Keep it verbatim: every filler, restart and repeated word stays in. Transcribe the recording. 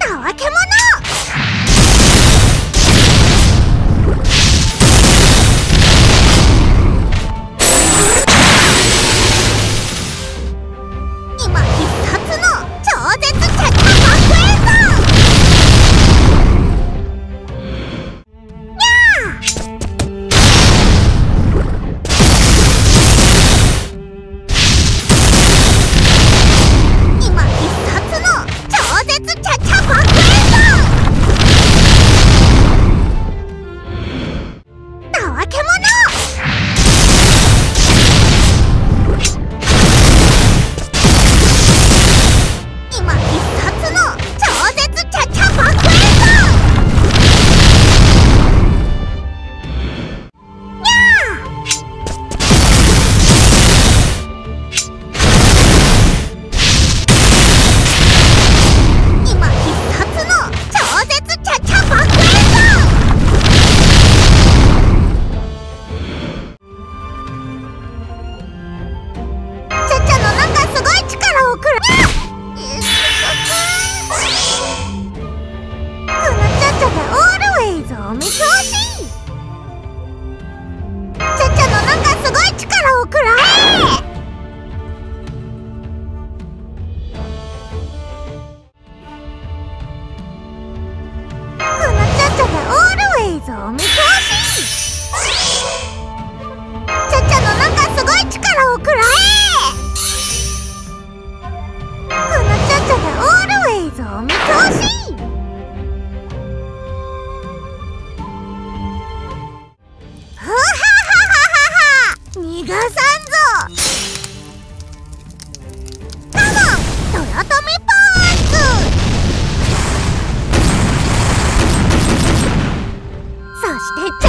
たわけ者。今必殺の超絶チャチャ爆炎だ。お見通し。チャチャのなんかすごい力をくらえ。このチャチャがオールウェイズお見通し。チャチャのなんかすごい力をくらえ。このチャチャがオールウェイズお見通し。逃がさんぞ。カモン豊臣パンツ。そして